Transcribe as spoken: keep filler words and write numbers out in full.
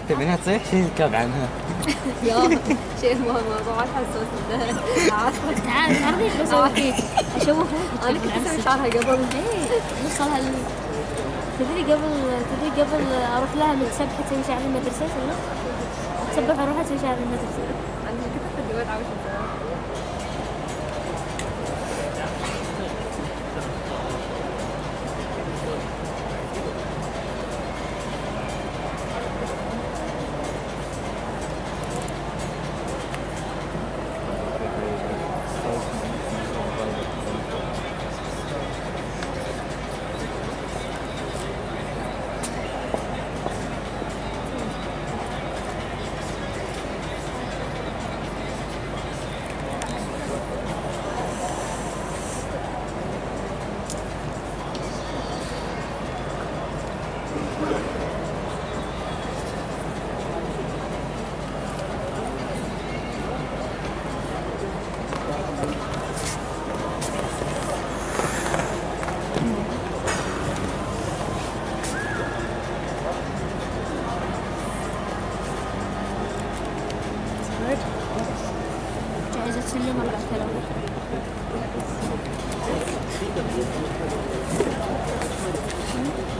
تبينها تصيح شيء يركب عنها. يا شيء موضوعات حساس ده. عارفه تعال تعرفي شو بسوي فيك؟ اشوفك انا كنت اسوي شعرها قبل. ايه نوصلها ال... تدري قبل تدري قبل اروح لها متسبحة تسوي شعر المدرسة ولا؟ تسبح اروح اسوي شعر المدرسة. انا كنت في الجواد عاوز جاهزة تسلم أربع كلام.